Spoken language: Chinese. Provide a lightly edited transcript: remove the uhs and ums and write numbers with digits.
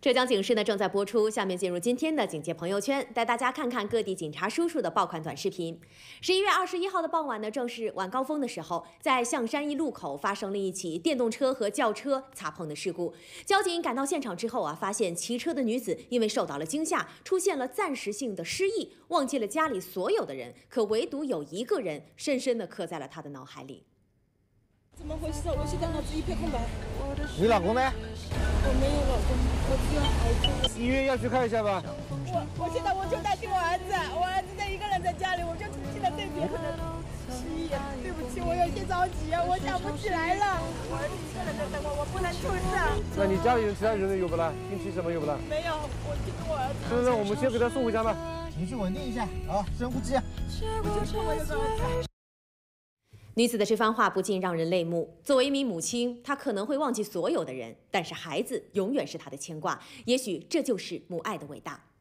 浙江警视呢正在播出，下面进入今天的警界朋友圈，带大家看看各地警察叔叔的爆款短视频。11月21号的傍晚呢，正是晚高峰的时候，在象山一路口发生了一起电动车和轿车擦碰的事故。交警赶到现场之后发现骑车的女子因为受到了惊吓，出现了暂时性的失忆，忘记了家里所有的人，可唯独有一个人深深地刻在了她的脑海里。 怎么回事？我现在脑子一片空白。 你老公呢？ 我没有老公，我只有孩子。 医院要去看一下吧。 我现在就担心我儿子，我儿子一个人在家里，我就听了这边可能失忆。对不起，我有些着急啊，我想不起来了。我儿子一个人在等我，我不能出事。 那你家里人其他人有不啦？亲戚什么有不啦？ 没有，我就是我儿子。 那我们先给他送回家吧。 情绪稳定一下啊，深呼吸。 我有个儿子。 女子的这番话不禁让人泪目。作为一名母亲，她可能会忘记所有的人，但是孩子永远是她的牵挂。也许这就是母爱的伟大。